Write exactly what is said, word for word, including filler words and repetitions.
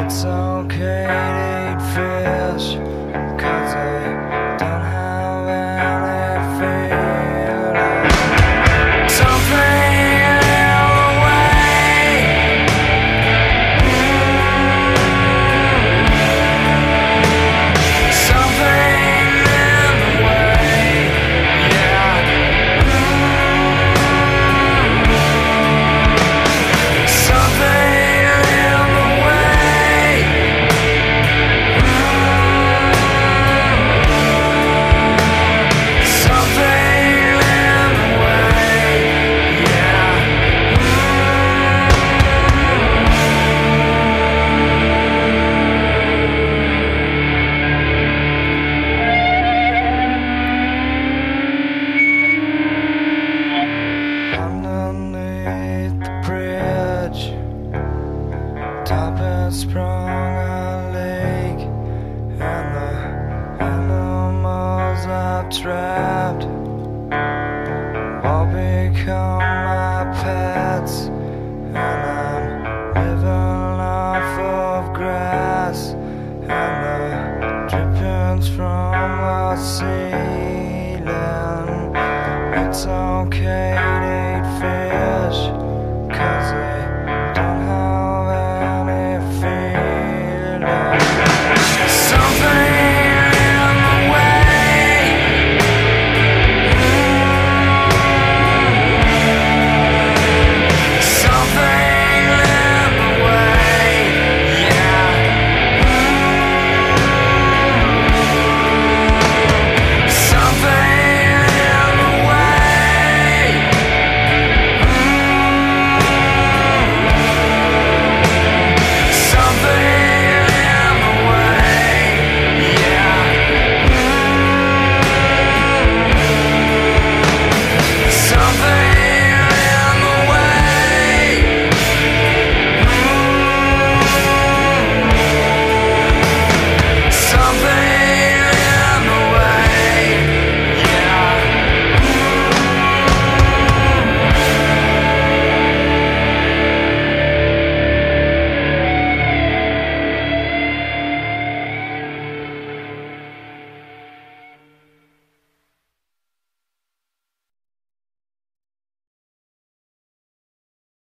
It's okay to eat fish, 'cause they don't have any feeling. Something in the way, something in the way, yeah. Something in the way. Something in the way, yeah. Underneath the bridge, top has sprung a leak, and the animals are trapped